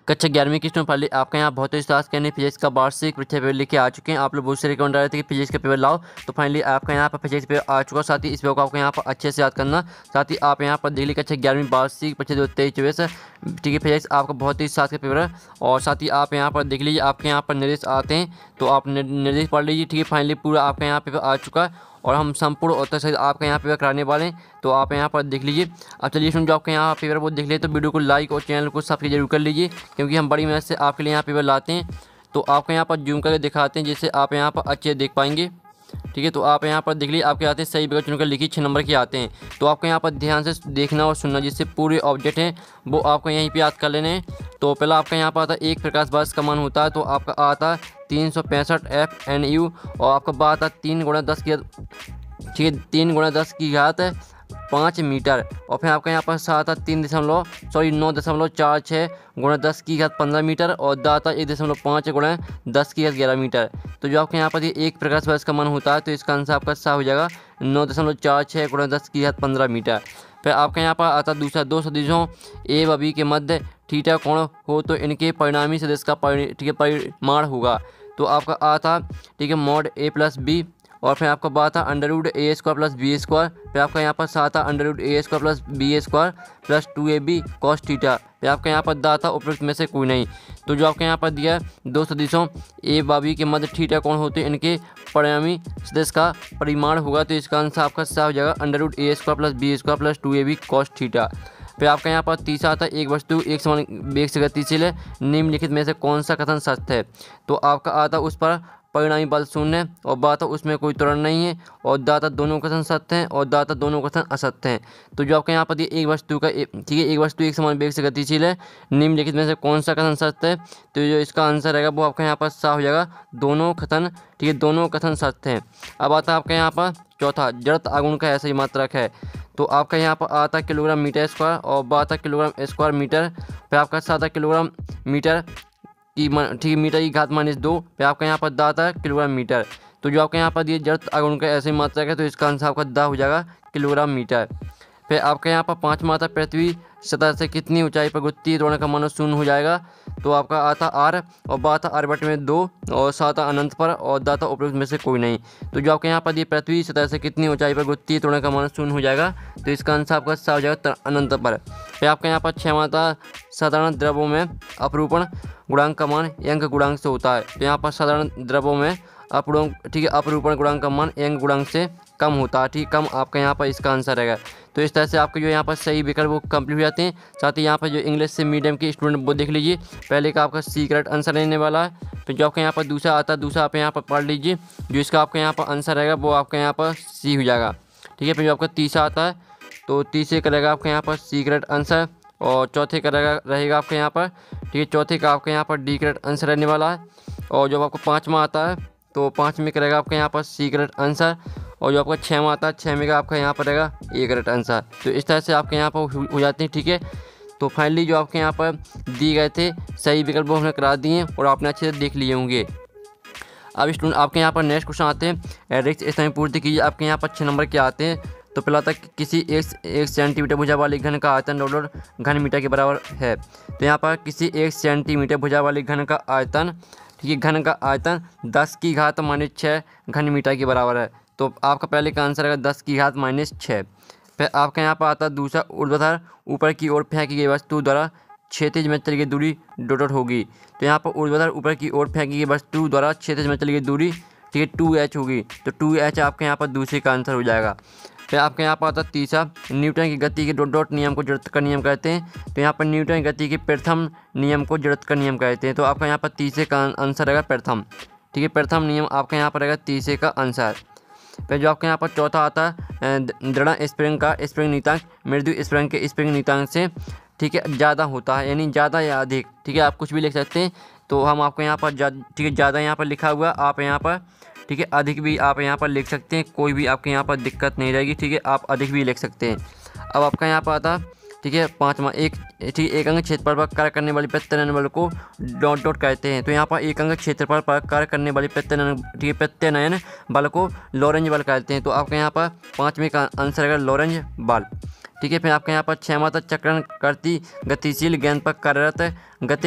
कक्षा 11वीं की फाइनली आपके यहाँ भौतिक शास्त्र यानी फिजिक्स का वार्षिक परीक्षा पेपर लेके आ चुके हैं। आप लोग बहुत से रिकमेंड आ रहे थे कि फिजिक्स का पेपर लाओ, तो फाइनली आपका यहाँ पर फिजिक्स पेपर आ चुका। साथ ही इस पेपर को आपको यहाँ पर अच्छे से याद करना। साथ ही आप यहाँ पर दिल्ली कक्षा 11वीं वार्षिक परीक्षा 2023-24 ठीक है, फिजिक्स आपका भौतिक शास्त्र का पेपर है। और साथ ही आप यहाँ पर देख लीजिए, आपके यहाँ पर निर्देश आते हैं तो आप निर्देश पढ़ लीजिए। ठीक है, फाइनली पूरा आपका यहाँ पेपर आ चुका है और हम संपूर्ण उत्तर सहित आपके यहाँ पेपर कराने वाले हैं, तो आप यहाँ पर देख लीजिए। अब चलिए जो आपके यहाँ पेपर वो देख लिए तो वीडियो को लाइक और चैनल को सब्सक्राइब जरूर कर लीजिए, क्योंकि हम बड़ी मेहनत से आपके लिए यहाँ पेपर लाते हैं। तो आपको यहाँ पर जूम करके दिखाते हैं जिससे आप यहाँ पर अच्छे देख पाएंगे। ठीक है, तो आप यहाँ पर देख लीजिए, आपके आते हैं सही विकल्प चुनकर लिखिए 6 नंबर के आते हैं। तो आपको यहाँ पर ध्यान से देखना और सुनना, जिससे पूरे ऑब्जेक्ट हैं वो आपको यहीं पे याद कर लेने हैं। तो पहला आपका यहाँ पर आता है 1 प्रकाश वर्ष का मान होता है, तो आपका आता है 365 FNU। और आपका बात आता है 3 × 10 की, ठीक है, 3 × 10 की घात 5 मीटर। और फिर आपका यहाँ पर 9.46 × 10 की घात 15 मीटर और दाता 1.5 × 10 की घात 11 मीटर। तो जो आपके यहाँ पर ये 1 प्रकाश वर्ष का मान होता है, तो इसका आंसर आपका सा हो जाएगा 9.46 × 10 की घात 15 मीटर। फिर आपका यहाँ पर आता दूसरा, 2 सदिशों ए व बी के मध्य थीटा कोण हो तो इनके परिणामी सदिश का ठीक है परिमाण होगा। तो आपका आता ठीक है mod a + b। और फिर आपका बात था √a² + b²। फिर आपका यहाँ पर सात था √a² + b² + 2ab cos theta. फिर आपका यहाँ पर दाता उपयुक्त में से कोई नहीं। तो जो आपके यहाँ पर दिया है 2 सदिशों ए व बी के मध्य थीटा कोण होते इनके परिणामी सदिश का परिमाण होगा, तो इसका आंसर आपका सा हो जाएगा √a² + b² + 2ab cos theta. फिर आपका यहाँ पर तीसरा आता है एक वस्तु एक समान वेग से गतिशील है, निम्नलिखित में से कौन सा कथन सत्य है। तो आपका आता उस पर परिणामी बल शून्य है और बात उसमें कोई त्वरण नहीं है और दाता दोनों कथन सत्य हैं और दाता दोनों कथन असत्य हैं। तो जो आपके यहाँ पर एक वस्तु का ठीक है एक वस्तु एक समान वेग से गतिशील है, निम्नलिखित में से कौन सा कथन सत्य है। तो जो इसका आंसर रहेगा वो आपका यहाँ पर सा हो जाएगा दोनों कथन, ठीक है, दोनों कथन सत्य हैं। अब आता है आपके यहाँ पर चौथा, जड़त्व आघूर्ण का ऐसा ही मात्रक है। तो आपका यहाँ पर आता किलोग्राम मीटर स्क्वायर और बाता किलोग्राम स्क्वायर मीटर। फिर आपका 7 किलोग्राम मीटर की ठीक है मीटर की घात -2। फिर आपका यहाँ पर दाता है किलोग्राम मीटर। तो जो आपके यहाँ पर ये जड़त्व आघूर्ण का ऐसे ही मात्रक है, तो इसका आंसर आपका दा हो जाएगा किलोग्राम मीटर। फिर आपके यहाँ पर 5वां आता पृथ्वी सतह से कितनी ऊंचाई पर गुरुत्वीय त्वरण का मान 0 हो जाएगा। तो आपका आता r और बाता r/2 और साता अनंत पर और दाता उपयुक्त में से कोई नहीं। तो जो आपके यहाँ पर ये पृथ्वी सतह से कितनी ऊंचाई पर गुरुत्वीय त्वरण का मान 0 हो जाएगा, तो इसका आंसर आपका सा हो जाएगा अनंत पर। फिर आपके यहाँ पर 6वां आता साधारण द्रव्यों में अपरूपण गुणांक का मान यंग गुणांक से होता है। तो यहाँ पर साधारण द्रव्यों में ठीक है अपरूपण गुणांक का मान यंग गुणांक से कम होता है, ठीक कम आपका यहाँ पर इसका आंसर रहेगा। तो इस तरह से आपके जो यहाँ पर सही विकल्प वो कंप्लीट हो जाते हैं। साथ ही यहाँ पर जो इंग्लिश से मीडियम के स्टूडेंट वो देख लीजिए, पहले का आपका सी करेक्ट आंसर रहने वाला है। फिर जो आपका यहाँ पर दूसरा आता है, दूसरा आप यहाँ पर पढ़ लीजिए, जो इसका आपका यहाँ पर आंसर रहेगा वो आपका यहाँ पर सी हो जाएगा। ठीक है, फिर जो आपका तीसरा आता है तो तीसरे का रहेगा आपका यहाँ पर सी करेक्ट आंसर और चौथे का रहेगा आपके यहाँ पर ठीक है चौथे का आपके यहाँ पर डी करेक्ट आंसर रहने वाला है। और जब आपको 5वां आता है तो 5वें का रहेगा आपका यहाँ पर सी करेक्ट आंसर और जो आपका 6वां आता है 6वें का आपका यहाँ पर रहेगा ए करेक्ट आंसर। तो इस तरह से आपके यहाँ पर हो जाते हैं। ठीक है, तो फाइनली जो आपके यहाँ पर दिए गए थे सही विकल्प वो हमने करा दिए और आपने अच्छे से देख लिए होंगे। अब स्टूडेंट आपके यहाँ पर नेक्स्ट क्वेश्चन आते हैं, रिक्त स्थान पूर्ति कीजिए। आपके यहाँ पर 6 नंबर के आते हैं। तो पहला तक किसी 1 सेंटीमीटर भुजा वाली घन का आयतन घन मीटर के बराबर है। तो यहाँ पर किसी 1 सेंटीमीटर भुजा वाली घन का आयतन ठीक है घन का आयतन 10 की घात -6 घन मीटर के बराबर है। तो आपका पहले का आंसर है 10 की घात -6। फिर आपका यहाँ पर आता है दूसरा, ऊर्ध्वाधर ऊपर की ओर फेंकी गई वस्तु द्वारा क्षैतिज में चली गई दूरी डॉट होगी। तो यहाँ पर ऊर्ध्वाधर ऊपर की ओर फेंकी गई वस्तु द्वारा क्षैतिज में चली गई दूरी ठीक है 2h होगी। तो 2h आपके यहाँ पर दूसरे का आंसर हो जाएगा। फिर आपके यहाँ पर आता है तीसरा, न्यूटन की गति के डॉट नियम को जड़त्व का नियम कहते हैं। तो यहाँ पर न्यूटन की गति के प्रथम नियम को जड़त्व का नियम कहते हैं। तो आपका यहाँ पर तीसरे का आंसर रहेगा प्रथम। ठीक है, प्रथम नियम आपका यहाँ पर रहेगा तीसरे का आंसर। फिर जो आपके यहाँ पर चौथा आता है दृढ़ स्प्रिंग का स्प्रिंग नीतांक मृदु स्प्रिंग के स्प्रिंग नीतांक से ठीक है ज़्यादा होता है, यानी ज़्यादा या अधिक। ठीक है, आप कुछ भी लिख सकते हैं। तो हम आपको यहाँ पर ठीक है ज़्यादा यहाँ पर लिखा हुआ, आप यहाँ पर ठीक है अधिक भी आप यहाँ पर लिख सकते हैं, कोई भी आपके यहाँ पर दिक्कत नहीं रहेगी। ठीक है, आप अधिक भी लिख सकते हैं। अब आपका यहाँ पर आता ठीक है 5वां, एक अंक क्षेत्रफल पर कार्य करने वाली प्रत्यनयन बल को डॉट कहते हैं। तो यहाँ पर एक अंक क्षेत्रफल पर कार्य करने वाली प्रत्यनयन बल को लॉरेंज बल कहते हैं। तो आपके यहाँ पर 5वें का आंसर रहेगा लॉरेंज बल। ठीक है, फिर आपके यहाँ पर 6वां तक चक्रण करती गतिशील गेंद पर कार्यरत गतिक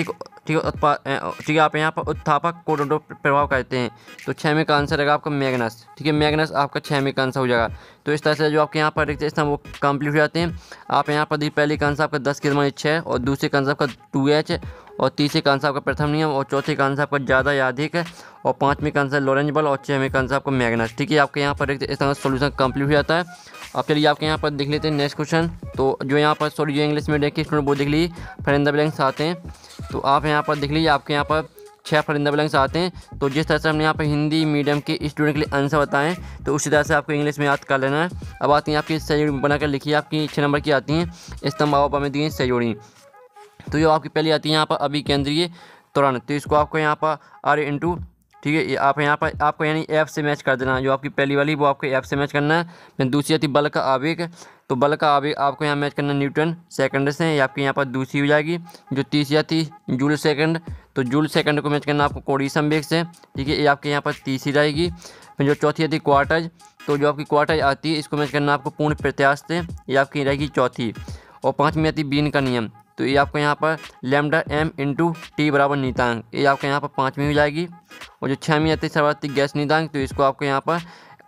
ठीक है, ठीक है, आप यहाँ पर उत्थापक को प्रभाव कहते हैं। तो 6वें का आंसर रहेगा आपका मैग्नस। ठीक है, मैग्नस आपका 6वें का आंसर हो जाएगा। तो इस तरह से जो आपके यहाँ पर रिक्त स्थान वो कंप्लीट हो जाते हैं। आप यहाँ पर पहले का आंसर आपका 10⁻6 और दूसरे का आंसर आपका 2H और तीसरे का आंसर आपका प्रथम नियम और चौथे का आंसर आपका ज़्यादा या अधिक है और 5वें का आंसर लॉरेंज बल और 6वें का आंसर आपका मैग्नस। ठीक है, आपके यहाँ पर इस तरह सोल्यूशन कंप्लीट हो जाता है। अब चलिए आपके यहाँ पर देख लेते हैं नेक्स्ट क्वेश्चन। तो जो यहाँ पर जो इंग्लिश मीडियम के स्टूडेंट वो देख लीजिए फिर इन द ब्लैंक्स आते हैं। तो आप यहाँ पर देख लीजिए आपके यहाँ पर 6 फिर इन द ब्लैंक्स आते हैं। तो जिस तरह से हमने यहाँ पर हिंदी मीडियम के स्टूडेंट के लिए आंसर बताएं तो उसी तरह से आपको इंग्लिश में याद कर लेना है। अब आती हैं आपकी सही जोड़ी बनाकर लिखिए, आपकी 6 नंबर की आती हैं स्तंभ आप में दिए सही जोड़ी। तो जो आपकी पहली आती है यहाँ पर अभिकेंद्रीय त्वरण, तो इसको आपको यहाँ पर R इंटू, ठीक है, आप यहाँ पर आपको यानी F से मैच कर देना। जो आपकी पहली वाली वो आपको F से मैच करना है। फिर दूसरी आती बल का आवेग, तो बल का आवेग आपको यहाँ मैच करना न्यूटन सेकंड से, ये आपकी यहाँ पर दूसरी हो जाएगी। जो तीसरी आती जूल सेकंड, तो जूल सेकंड को मैच करना आपको कोणीय संवेग से। ठीक है, ये आपके यहाँ पर तीसरी रहेगी। फिर जो चौथी आती क्वार्टज, तो जो आपकी क्वार्टज आती है इसको मैच करना आपको पूर्ण प्रत्याश से, ये आपकी रहेगी चौथी। और 5वीं आती बीन का नियम, तो ये आपको यहाँ पर लैम्डा m इंटू टी बराबर नीतांक, ये आपको यहाँ पर 5वीं हो जाएगी। और जो 6वीं आती है सर्वाधिक गैस नीतांक, तो इसको आपको यहाँ पर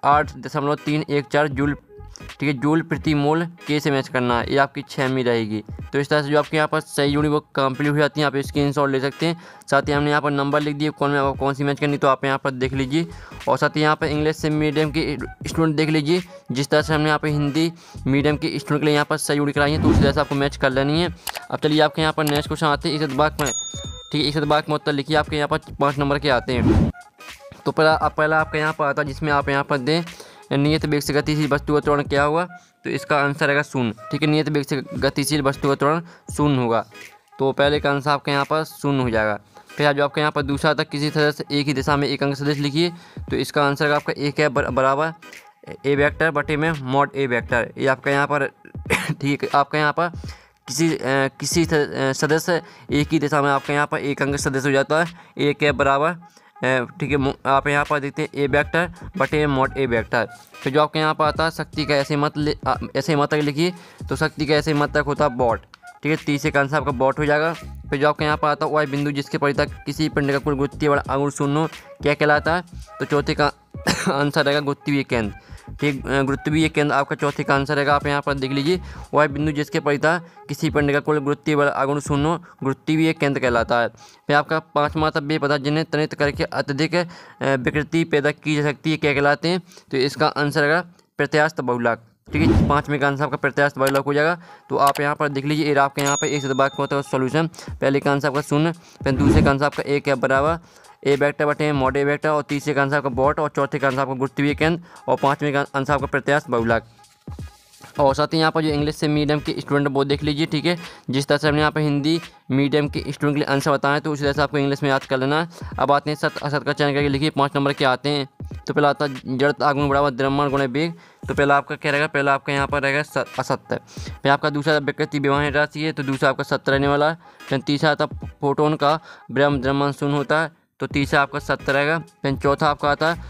8.314 जूल, ठीक है, जूल प्रति मोल के से मैच करना है, ये आपकी 6वीं रहेगी। तो इस तरह से जो आपके यहाँ पर सही जोड़ी वो कंप्लीट हो जाती है। आप स्क्रीनशॉट ले सकते हैं। साथ ही हमने यहाँ पर नंबर लिख दिए कौन में आपको कौन सी मैच करनी, तो आप यहाँ पर देख लीजिए। और साथ ही यहाँ पर इंग्लिश से मीडियम के स्टूडेंट देख लीजिए, जिस तरह से हमने यहाँ पर हिंदी मीडियम के स्टूडेंट के लिए यहाँ पर सही जोड़ी कराई है, तो उसी तरह से आपको मैच कर लेनी है। अब चलिए आपके यहाँ पर नेक्स्ट क्वेश्चन आते हैं इस बाग में। ठीक है, इस बाग में उत्तर लिखिए, आपके यहाँ पर 5 नंबर के आते हैं। तो पहला आपका यहाँ पर आता है जिसमें आप यहाँ पर दें नियत वेग से गतिशील वस्तु का त्वरण क्या होगा, तो इसका आंसर रहेगा 0। ठीक है, नियत वेग से गतिशील वस्तु का त्वरण 0 होगा। तो पहले का आंसर आपके यहाँ पर 0 हो जाएगा। फिर जो आपके यहाँ पर दूसरा आता किसी तरह से एक ही दिशा में एक अंक सदिश लिखिए, तो इसका आंसर आपका एक है बराबर ए वेक्टर बटे में मॉड ए वेक्टर। ये आपका यहाँ पर ठीक है, आपका यहाँ पर किसी सदस्य एक ही दिशा में आपके यहाँ पर एक अंक सदस्य हो जाता है, एक है बराबर, ठीक है, आप यहाँ पर देखते हैं ए वेक्टर बटे मॉड ए वेक्टर। फिर जो आपके यहाँ पर आता है शक्ति का ऐसे मात्रक लिखिए, तो शक्ति का ऐसे मात्रक होता है वॉट। ठीक है, तीसरे का आंसर आपका वॉट हो जाएगा। फिर जो आपके यहाँ पर आता है वह बिंदु जिसके परितः किसी पिंड का कुल गुरुत्वीय बल आघूर्ण 0 क्या कहलाता है, तो चौथे का आंसर रहेगा गुरुत्वीय केंद्र। ठीक, गुरुत्वीय केंद्र आपका चौथे का आंसर रहेगा। आप यहाँ पर देख लीजिए, वह बिंदु जिसके परितः किसी पिंड का कुल गुरुत्वीय बल आघूर्ण 0 गुरुत्वीय केंद्र कहलाता है। फिर आपका 5वां आता वे पदार्थ जिन्हें तनित करके अत्यधिक विकृति पैदा की जा सकती है क्या कहलाते हैं, तो इसका आंसर रहेगा प्रत्यास्थ बहुलक। ठीक है, 5वें का आंसर आपका प्रत्यास्थ बहुलक हो जाएगा। तो आप यहाँ पर देख लीजिए, आपके यहाँ पर एक शतभाग का होता है सोल्यूशन। पहले का आंसर आपका 0, फिर दूसरे का आंसर आपका एक है बराबर ए वेक्टर बटे मॉड ए वेक्टर और तीसरे का आंसर आपका वॉट और चौथे का आंसर आपका गुरुत्वीय केंद्र और 5वें का आंसर आपका प्रत्यास्थ बहुलक। और साथ ही यहाँ पर जो इंग्लिश से मीडियम के स्टूडेंट वो देख लीजिए। ठीक है, जिस तरह से हमने यहाँ पर हिंदी मीडियम के स्टूडेंट के लिए आंसर बताएं तो उसी तरह से आपको इंग्लिश में याद कर लेना है। अब आते हैं सत्य असत्य का चयन करके लिखिए, 5 नंबर के आते हैं। तो पहला आता है जड़ आगमन बराबर द्रव्यमान गुणे वेग, तो पहला आपका क्या रहेगा, पहला आपका यहाँ पर रहेगा असत्य। फिर आपका दूसरा विकृति विवहन राशि है, तो दूसरा आपका सत्य रहने वाला है। फिर तीसरा आता फोटोन का द्रव्यमान 0 होता है, तो तीसरा आपका 7 रहेगा। फिर चौथा आपका आता है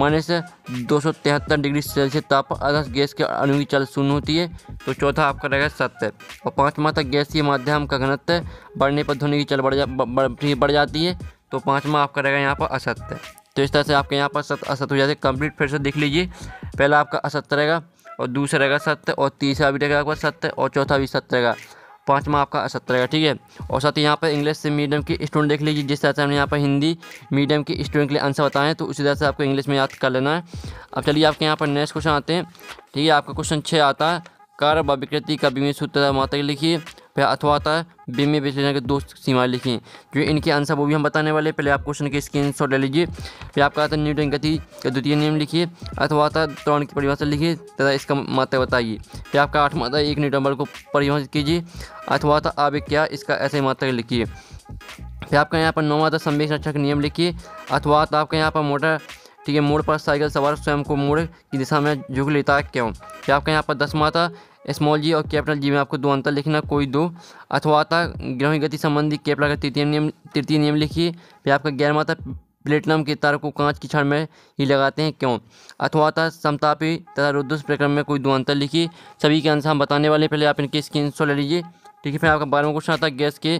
-273 डिग्री सेल्सियस ताप पर आदर्श गैस के अणु की चल 0 होती है, तो चौथा आपका रहेगा 7। और 5वां तक गैसीय माध्यम का घनत्व बढ़ने पर ध्वनि की चल बढ़ जाती है, तो 5वां आपका रहेगा यहाँ पर असत्य। तो इस तरह से आपके यहाँ पर सत्य असत्य हो जाते हैं कंप्लीट। फिर से देख लीजिए, पहला आपका असत्य रहेगा और दूसरा रहेगा सत्य और तीसरा भी रहेगा आपका सत्य और चौथा भी सत्य रहेगा, 5वां आपका असत्य रहेगा। ठीक है, और साथ ही यहाँ पर इंग्लिश से मीडियम के स्टूडेंट देख लीजिए, जिस तरह से हमने यहाँ पर हिंदी मीडियम के स्टूडेंट के लिए आंसर बताएं तो उसी तरह से आपको इंग्लिश में याद कर लेना है। अब चलिए आपके यहाँ पर नेक्स्ट क्वेश्चन आते हैं। ठीक है, आपका क्वेश्चन 6 आता है कार्य व विकृति का बीमी सूत्र मात्रा लिखिए। फिर अथवा आता है बीमी विश्लेषण के 2 सीमाएं लिखिए। जो इनके आंसर वो भी हम बताने वाले, पहले आप क्वेश्चन के स्क्रीनशॉट ले लीजिए। फिर आपका आता है न्यूटन गति का द्वितीय नियम लिखिए। अथवा आता है त्वरण की परिभाषा लिखिए तथा इसका मात्रा बताइए। फिर आपका 8वां आता है एक न्यूटन बल को परिभाषित कीजिए। अथवा आता आवेग क्या, इसका ऐसे मात्रा लिखिए। फिर आपका यहाँ पर 9वां आता संवेग संरक्षण का नियम लिखिए। अथवा आता आपका यहाँ पर मोटर, ठीक है, मोड़ पर साइकिल सवार स्वयं को मोड़ की दिशा में झुक लेता है क्यों। फिर आपका यहाँ पर 10वां आता स्मॉल जी और कैपिटल जी में आपको 2 अंतर लिखना, कोई 2। अथवा आता ग्रहों की गति संबंधी केपलर का तृतीय नियम लिखिए। फिर आपका 11वां आता प्लेटिनम के तार को कांच की छड़ में ही लगाते हैं क्यों। अथवा आता समतापी तथा रुद्धुष प्रक्रम में कोई 2 अंतर लिखिए। सभी के आंसर हम बताने वाले, पहले आप इनके स्क्रीनशॉट ले लीजिए। ठीक है, फिर आपका 12वां क्वेश्चन आता है गैस के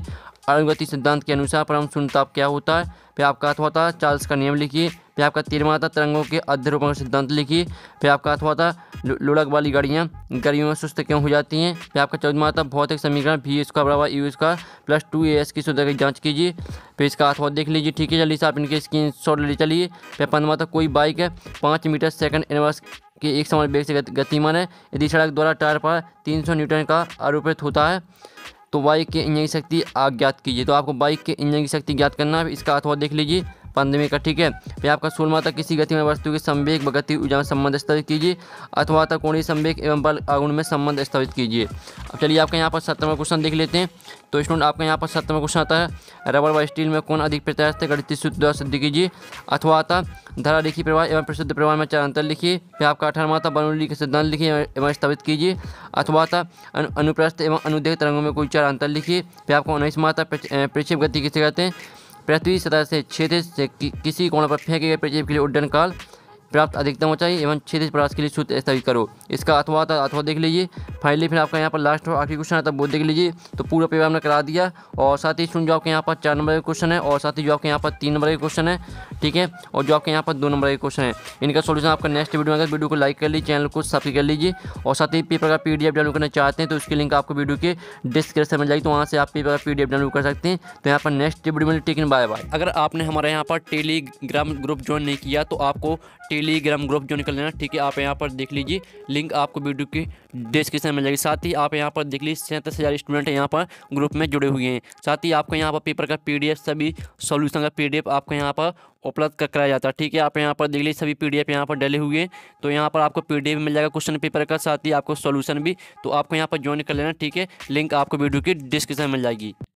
अनुगति सिद्धांत के अनुसार परम शून्यताप क्या होता है। फिर आपका अथवा था चार्ल्स का नियम लिखिए। फिर आपका 13वां था तरंगों के अध्रुवण का सिद्धांत लिखिए। फिर आपका अथवा था लुढ़क वाली गाड़ियाँ गर्मियों में सुस्त क्यों हो जाती हैं। फिर आपका 14वां था भौतिक समीकरण v स्क्वायर बराबर u स्क्वायर प्लस 2as की शुद्धता की जाँच कीजिए। फिर इसका अथवा देख लीजिए, ठीक है। जल्दी से आप इनके स्क्रीनशॉट ले चलिए। फिर 15वां था कोई बाइक है 5 मीटर सेकंड इनवर्स के एक समान वेग से गतिमान है। यदि सड़क द्वारा टायर पर 300 न्यूटन का आरोपित होता है तो बाइक के इंजन की शक्ति ज्ञात कीजिए। तो आपको बाइक के इंजन की शक्ति ज्ञात करना है। इसका अथवा देख लीजिए 15वें का, ठीक है। फिर आपका 16वां तक किसी गतिमान वस्तु के संवेग व गति ऊर्जा में संबंध स्थापित कीजिए। अथवा तक कोणीय संवेग एवं बल आघूर्ण में संबंध स्थापित कीजिए। अब चलिए आपका यहाँ पर 17वां क्वेश्चन देख लेते हैं। तो स्टूडेंट आपका यहाँ पर 17वां क्वेश्चन आता है रबर व स्टील में कौन अधिक प्रत्यास्थ है, गणितीय सूत्र द्वारा सिद्ध कीजिए। अथवा आता धारा रेखीय प्रवाह एवं प्रसिद्ध प्रवाह में 4 अंतर लिखिए। फिर आपका 18वां था बर्नौली के सिद्धांत लिखिए एवं स्थापित कीजिए। अथवा था अनुप्रस्थ एवं अनुदैर्घ्य तरंगों में कोई 4 अंतर लिखिए। फिर आपको 19वां था प्रक्षेप गति किसे कहते हैं। पृथ्वी सतह से क्षैतिज से किसी कोण पर फेंके गए प्रक्षेप के लिए उड्डयन काल प्राप्त अधिकतम ऊंचाई एवं क्षैतिज प्रवास के लिए सूत्र स्थापित करो। इसका अथवा देख लीजिए। फाइनली फिर आपका यहाँ पर लास्ट और आखिरी क्वेश्चन आता है वो देख लीजिए। तो पूरा पेपर हमने करा दिया और साथ ही सुन जो आपके यहाँ पर 4 नंबर का क्वेश्चन है और साथ ही जो आपके यहाँ पर 3 नंबर का क्वेश्चन है, ठीक है। और जो आपके यहाँ पर 2 नंबर का क्वेश्चन है, इनका सोल्यूशन आपका नेक्स्ट वीडियो में। अगर वीडियो को लाइक कर लीजिए, चैनल को सब्सक्राइब कर लीजिए और साथ ही पेपर का PDF डाउनलोड करना चाहते हैं तो उसकी लिंक आपको वीडियो के डिस्क्रिप्शन में जाएगी, तो वहाँ से आप पेपर का PDF डाउनलोड कर सकते हैं। तो यहाँ पर नेक्स्ट वीडियो में टेकिन बाय बाय। अगर आपने हमारे यहाँ पर टेलीग्राम ग्रुप ज्वाइन नहीं किया तो आपको टेलीग्राम ग्रुप ज्वाइन कर लेना, ठीक है। आप यहाँ पर देख लीजिए, लिंक आपको वीडियो की डिस्क्रिप्शन में मिल जाएगी। साथ ही आप यहाँ पर देख लीजिए 37,000 स्टूडेंट यहाँ पर ग्रुप में जुड़े हुए हैं। साथ ही आपको यहाँ पर पेपर का PDF सभी सॉल्यूशन का PDF आपको यहाँ पर उपलब्ध कराया जाता है, ठीक है। आप यहाँ पर देख लीजिए सभी PDF यहाँ पर डले हुए हैं। तो यहाँ पर आपको PDF मिल जाएगा क्वेश्चन पेपर का, साथ ही आपको सॉल्यूशन भी। तो आपको यहाँ पर ज्वाइन कर लेना, ठीक है। लिंक आपको वीडियो की डिस्क्रिप्शन में मिल जाएगी।